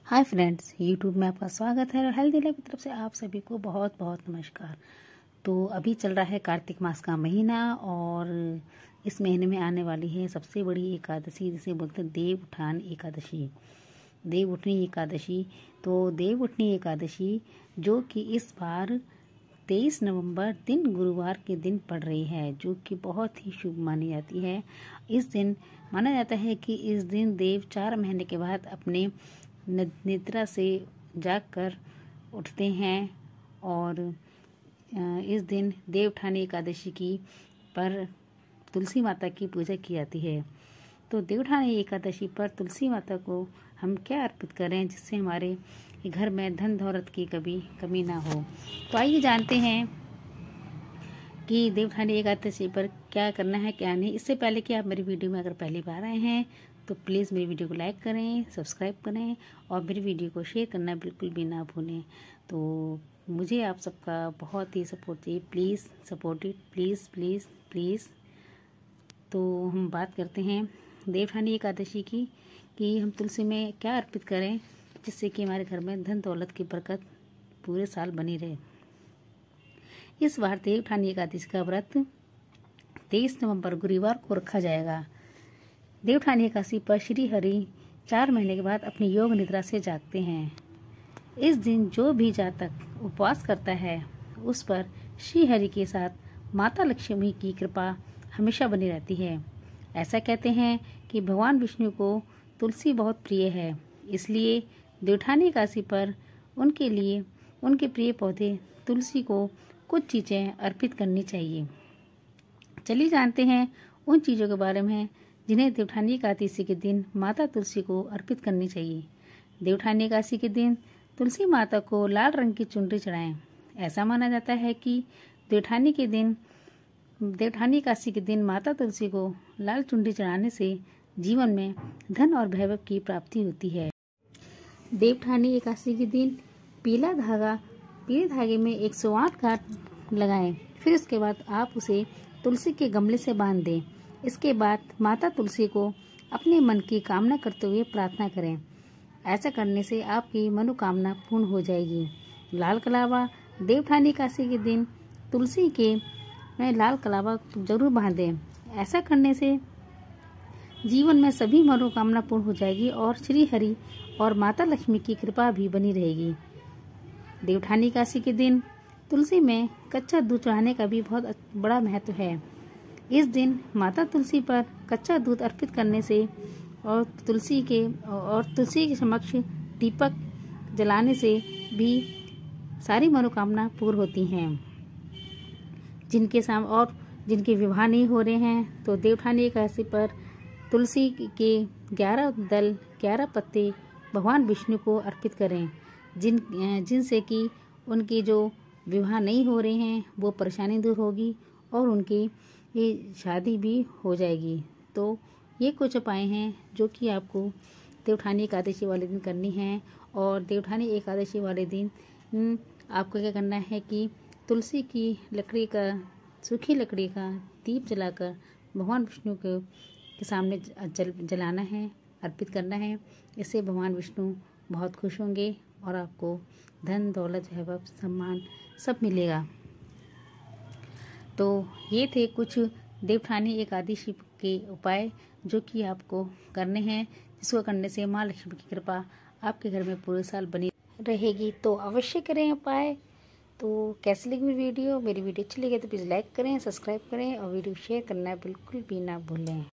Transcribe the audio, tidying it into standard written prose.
Hi friends, YouTube में आपका स्वागत है और हेल्दी लाइफ की तरफ से आप सभी को बहुत बहुत नमस्कार। तो अभी चल रहा है कार्तिक मास का महीना और इस महीने में आने वाली है सबसे बड़ी एकादशी, जिसे बोलते हैं देव उठान एकादशी, देव उठनी एकादशी। तो देव उठनी एकादशी जो कि इस बार 23 नवंबर दिन गुरुवार के दिन पड़ रही है, जो कि बहुत ही शुभ मानी जाती है। इस दिन माना जाता है कि इस दिन देव 4 महीने के बाद अपने निद्रा से जागकर उठते हैं और इस दिन देवउठानी एकादशी की पर तुलसी माता की पूजा की जाती है। तो देवउठानी एकादशी पर तुलसी माता को हम क्या अर्पित करें जिससे हमारे घर में धन दौलत की कभी कमी ना हो। तो आइए जानते हैं कि देवउठानी एकादशी पर क्या करना है क्या नहीं। इससे पहले कि आप मेरी वीडियो में अगर पहली बार आए हैं तो प्लीज़ मेरी वीडियो को लाइक करें, सब्सक्राइब करें और मेरी वीडियो को शेयर करना बिल्कुल भी ना भूलें। तो मुझे आप सबका बहुत ही सपोर्ट चाहिए, please support it, please please please. तो हम बात करते हैं देवउठानी एकादशी की कि हम तुलसी में क्या अर्पित करें जिससे कि हमारे घर में धन दौलत की बरकत पूरे साल बनी रहे। इस बार देवउठानी एकादशी का व्रत 23 नवंबर गुरुवार को रखा जाएगा। देवउठानी एकादशी पर श्री हरि 4 महीने के बाद अपनी योग निद्रा से जागते हैं। इस दिन जो भी जातक उपवास करता है उस पर श्री हरि के साथ माता लक्ष्मी की कृपा हमेशा बनी रहती है। ऐसा कहते हैं कि भगवान विष्णु को तुलसी बहुत प्रिय है, इसलिए देवउठानी एकादशी पर उनके लिए उनके प्रिय पौधे तुलसी को कुछ चीज़ें अर्पित करनी चाहिए। चलिए जानते हैं उन चीज़ों के बारे में जिन्हें देवउठानी एकादशी के दिन माता तुलसी को अर्पित करनी चाहिए। देवउठानी एकादशी के दिन तुलसी माता को लाल रंग की चुनरी चढ़ाएं। ऐसा माना जाता है कि देवउठानी एकादशी के दिन माता तुलसी को लाल चुनरी चढ़ाने से जीवन में धन और वैभव की प्राप्ति होती है। देवउठानी एकादशी के दिन पीले धागे में 108 गांठ लगाएं। फिर उसके बाद आप उसे तुलसी के गमले से बांध दें। इसके बाद माता तुलसी को अपने मन की कामना करते हुए प्रार्थना करें। ऐसा करने से आपकी मनोकामना पूर्ण हो जाएगी। लाल कलावा देवउठानी एकादशी के दिन तुलसी के में लाल कलावा जरूर बांधें। ऐसा करने से जीवन में सभी मनोकामना पूर्ण हो जाएगी और श्री हरि और माता लक्ष्मी की कृपा भी बनी रहेगी। देवउठानी एकादशी के दिन तुलसी में कच्चा दूध चढ़ाने का भी बहुत बड़ा महत्व है। इस दिन माता तुलसी पर कच्चा दूध अर्पित करने से और तुलसी के समक्ष दीपक जलाने से भी सारी मनोकामना पूर्ण होती हैं। जिनके विवाह नहीं हो रहे हैं तो देवउठानी एकादशी पर तुलसी के 11 पत्ते भगवान विष्णु को अर्पित करें। जिनसे कि उनके जो विवाह नहीं हो रहे हैं वो परेशानी दूर होगी और उनकी ये शादी भी हो जाएगी। तो ये कुछ उपाय हैं जो कि आपको देवउठानी एकादशी वाले दिन करनी है। और देवउठानी एकादशी वाले दिन आपको क्या करना है कि तुलसी की सूखी लकड़ी का दीप जलाकर भगवान विष्णु के सामने जलाना है, अर्पित करना है। इससे भगवान विष्णु बहुत खुश होंगे और आपको धन दौलत वैभव सम्मान सब मिलेगा। तो ये थे कुछ देवउठानी एकादशी के उपाय जो कि आपको करने हैं, जिसको करने से माँ लक्ष्मी की कृपा आपके घर में पूरे साल बनी रहेगी। तो अवश्य करें उपाय। तो कैसी लगी मेरी वीडियो अच्छी लगी तो प्लीज़ लाइक करें, सब्सक्राइब करें और वीडियो शेयर करना बिल्कुल भी ना भूलें।